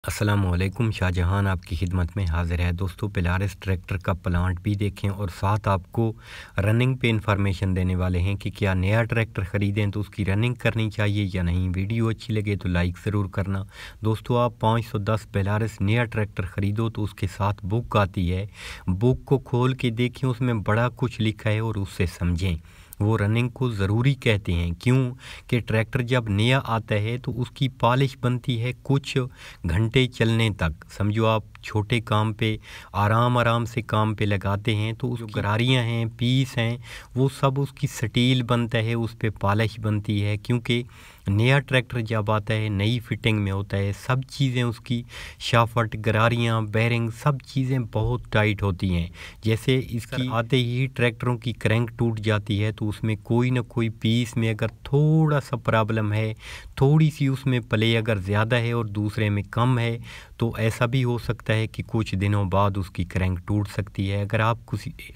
अस्सलामुअलैकुम। शाहजहान आपकी खिदमत में हाज़िर है। दोस्तों, पेलारिस ट्रैक्टर का प्लांट भी देखें और साथ आपको रनिंग पे इंफॉर्मेशन देने वाले हैं कि क्या नया ट्रैक्टर ख़रीदें तो उसकी रनिंग करनी चाहिए या नहीं। वीडियो अच्छी लगे तो लाइक ज़रूर करना। दोस्तों, आप 510 पेलारिस नया ट्रैक्टर ख़रीदो तो उसके साथ बुक आती है। बुक को खोल के देखें, उसमें बड़ा कुछ लिखा है और उससे समझें। वो रनिंग को ज़रूरी कहते हैं। क्यों कि ट्रैक्टर जब नया आता है तो उसकी पॉलिश बनती है कुछ घंटे चलने तक। समझो आप छोटे काम पे आराम से काम पे लगाते हैं तो जो गरारियाँ हैं, पीस हैं, वो सब उसकी स्टील बनता है, उस पे पॉलिश बनती है। क्योंकि नया ट्रैक्टर जब आता है नई फिटिंग में होता है, सब चीज़ें उसकी शाफट, गरारियाँ, बेरिंग, सब चीज़ें बहुत टाइट होती हैं। जैसे इसकी आते ही ट्रैक्टरों की क्रैंक टूट जाती है तो उसमें कोई ना कोई पीस में अगर थोड़ा सा प्रॉब्लम है, थोड़ी सी उसमें प्ले अगर ज़्यादा है और दूसरे में कम है, तो ऐसा भी हो सकता है कि कुछ दिनों बाद उसकी क्रैंक टूट सकती है। अगर आप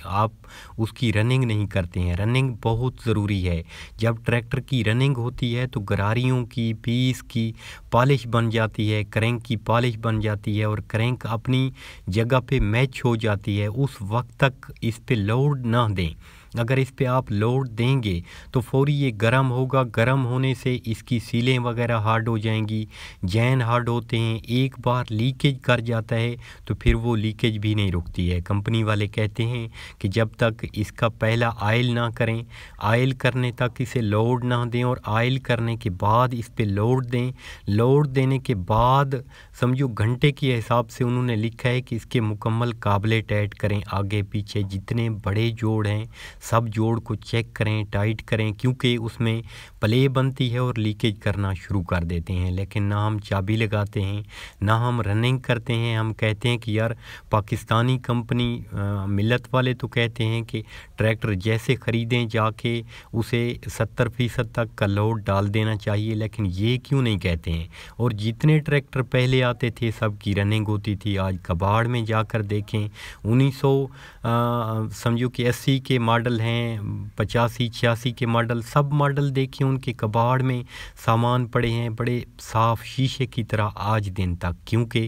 उसकी रनिंग नहीं करते हैं। रनिंग बहुत ज़रूरी है। जब ट्रैक्टर की रनिंग होती है तो गरारियों की, पीस की पॉलिश बन जाती है, क्रैंक की पॉलिश बन जाती है और क्रैंक अपनी जगह पे मैच हो जाती है। उस वक्त तक इस पे लोड ना दें। अगर इस पे आप लोड देंगे तो फौरी ये गर्म होगा। गर्म होने से इसकी सीलें वगैरह हार्ड हो जाएंगी, जैन हार्ड होते हैं। एक बार लीकेज कर जाता है तो फिर वो लीकेज भी नहीं रुकती है। कंपनी वाले कहते हैं कि जब तक इसका पहला आयल ना करें, आयल करने तक इसे लोड ना दें और आयल करने के बाद इस पे लोड दें। लोड देने के बाद समझो घंटे के हिसाब से उन्होंने लिखा है कि इसके मुकम्मल काबले टाइट करें। आगे पीछे जितने बड़े जोड़ हैं सब जोड़ को चेक करें, टाइट करें, क्योंकि उसमें प्ले बनती है और लीकेज करना शुरू कर देते हैं। लेकिन ना हम चाबी लगाते हैं, ना हम रनिंग करते हैं। हम कहते हैं कि यार पाकिस्तानी कंपनी मिलत वाले तो कहते हैं कि ट्रैक्टर जैसे ख़रीदें जाके उसे 70% तक का लोड डाल देना चाहिए, लेकिन ये क्यों नहीं कहते हैं। और जितने ट्रैक्टर पहले आते थे सब की रनिंग होती थी। आज कबाड़ में जाकर देखें, 1900 समझो कि 80 के मॉडल हैं, 85-86 के मॉडल, सब मॉडल देखिए उनके कबाड़ में सामान पड़े हैं बड़े साफ़ शीशे की तरह आज दिन तक। क्योंकि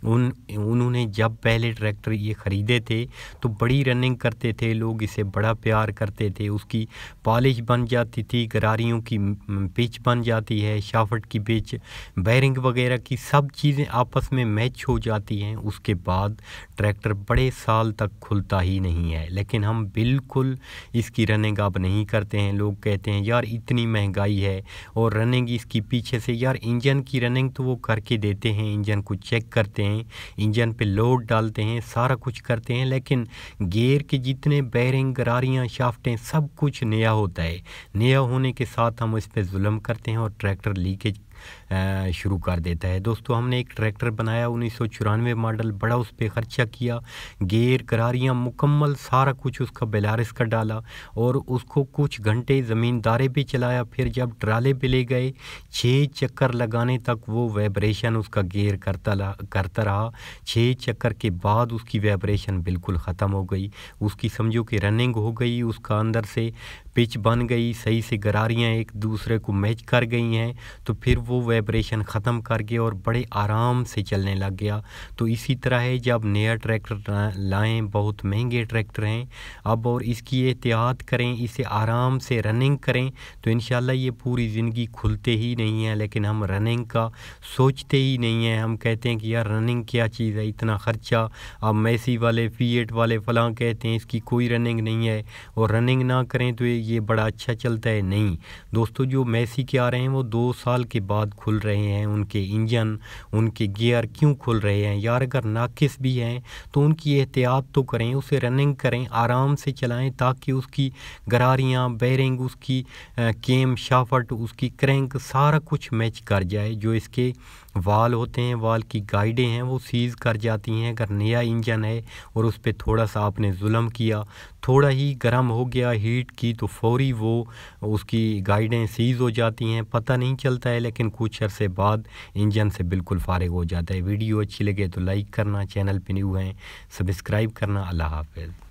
उन्होंने जब पहले ट्रैक्टर ये ख़रीदे थे तो बड़ी रनिंग करते थे लोग, इसे बड़ा प्यार करते थे। उसकी पॉलिश बन जाती थी, गरारियों की पिच बन जाती है, शाफट की पिच, बेरिंग वगैरह की सब चीज़ें आपस में मैच हो जाती हैं। उसके बाद ट्रैक्टर बड़े साल तक खुलता ही नहीं है। लेकिन हम बिल्कुल इसकी रनिंग अब नहीं करते हैं। लोग कहते हैं यार इतनी महंगाई है और रनिंग इसकी पीछे से, यार इंजन की रनिंग तो वो करके देते हैं, इंजन को चेक करते हैं, इंजन पे लोड डालते हैं, सारा कुछ करते हैं, लेकिन गियर के जितने बेरिंग, गरारियाँ, शाफ्टें सब कुछ नया होता है। नया होने के साथ हम इस पे जुल्म करते हैं और ट्रैक्टर लीकेज शुरू कर देता है। दोस्तों, हमने एक ट्रैक्टर बनाया 1994 मॉडल, बड़ा उस पर ख़र्चा किया, गेयर, गरारियाँ मुकम्मल सारा कुछ उसका बेलारिस का डाला और उसको कुछ घंटे ज़मींदारे पे चलाया। फिर जब ट्राले पे ले गए 6 चक्कर लगाने तक वो वाइब्रेशन उसका गेयर करता रहा। 6 चक्कर के बाद उसकी वाइब्रेशन बिल्कुल ख़त्म हो गई। उसकी समझो कि रनिंग हो गई, उसका अंदर से पिच बन गई, सही से गरारियाँ एक दूसरे को मैच कर गई हैं, तो फिर वो वाइब्रेशन ख़त्म कर गया और बड़े आराम से चलने लग गया। तो इसी तरह है, जब नया ट्रैक्टर लाएं, बहुत महंगे ट्रैक्टर हैं अब, और इसकी एहतियात करें, इसे आराम से रनिंग करें तो इंशाल्लाह ये पूरी ज़िंदगी खुलते ही नहीं है। लेकिन हम रनिंग का सोचते ही नहीं हैं। हम कहते हैं कि यार रनिंग क्या चीज़ है, इतना ख़र्चा। अब मैसी वाले, फिएट वाले फलां कहते हैं इसकी कोई रनिंग नहीं है और रनिंग ना करें तो ये बड़ा अच्छा चलता है। नहीं दोस्तों, जो मैसी के आ रहे हैं वो 2 साल के बाद खुल रहे हैं। उनके इंजन, उनके गियर क्यों खुल रहे हैं यार? अगर नाकिस भी हैं तो उनकी एहतियात तो करें, उसे रनिंग करें, आराम से चलाएं ताकि उसकी गरारियाँ, बेरिंग, उसकी केम, शाफट, उसकी क्रैंक सारा कुछ मैच कर जाए। जो इसके वाल होते हैं, वाल की गाइडें हैं, वो सीज़ कर जाती हैं। अगर नया इंजन है और उस पर थोड़ा सा आपने जुल्म किया, थोड़ा ही गर्म हो गया, हीट की, तो फौरी वो उसकी गाइडें सीज़ हो जाती हैं। पता नहीं चलता है, लेकिन कुछ अरसे बाद इंजन से बिल्कुल फारिग हो जाता है। वीडियो अच्छी लगे तो लाइक करना, चैनल पे न्यू हैं सब्सक्राइब करना। अल्लाह हाफ़िज़।